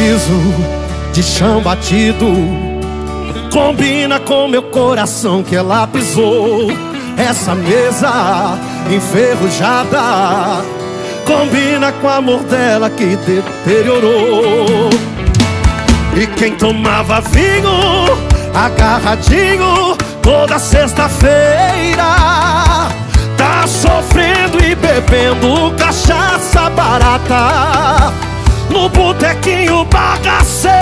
piso de chão batido combina com meu coração que ela pisou. Essa mesa enferrujada combina com o amor dela que deteriorou. E quem tomava vinho agarradinho toda sexta-feira tá sofrendo e bebendo cachaça barata no botequinho bagaceira.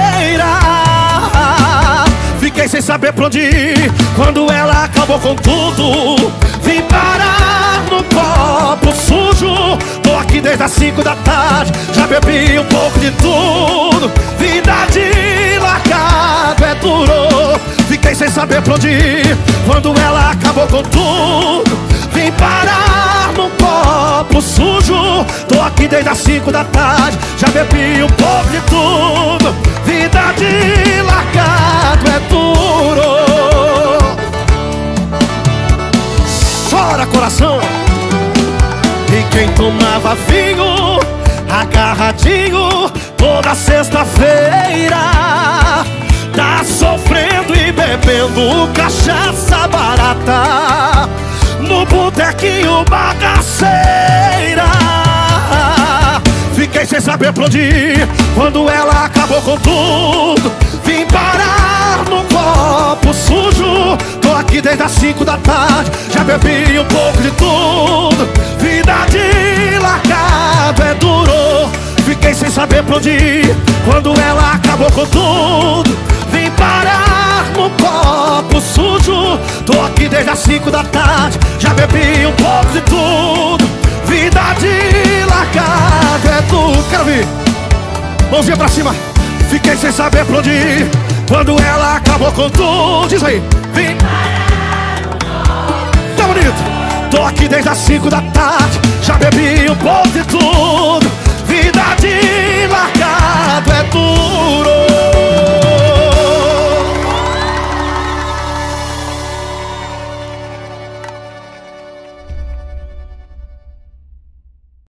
Fiquei sem saber pra onde ir quando ela acabou com tudo. Vim parar no copo sujo. Tô aqui desde as 5 da tarde, já bebi um pouco de tudo. Vida de largado é duro. Fiquei sem saber pra onde ir quando ela acabou com tudo. Vim parar no copo sujo. Tô aqui desde as 5 da tarde, já bebi um pouco de tudo. Vida de largado é duro. Chora, coração. E quem tomava vinho agarradinho toda sexta-feira tá sofrendo e bebendo cachaça barata no botequinho bagaceira. Fiquei sem saber pra onde ir quando ela acabou com tudo. Vim parar no copo sujo. Tô aqui desde as 5 da tarde, já bebi um pouco de tudo. Vida de largado é duro. Fiquei sem saber pra onde ir quando ela acabou com tudo. Vim parar no copo sujo. Tô aqui desde as 5 da tarde, já bebi um pouco de tudo. Vida de largado é duro. Quero ver, mãozinha pra cima. Fiquei sem saber pra onde ir quando ela acabou com tudo. Diz aí. Vim parar no copo. Tá bonito. Tô aqui desde as 5 da tarde, já bebi um pouco de tudo. Vida de largado é duro.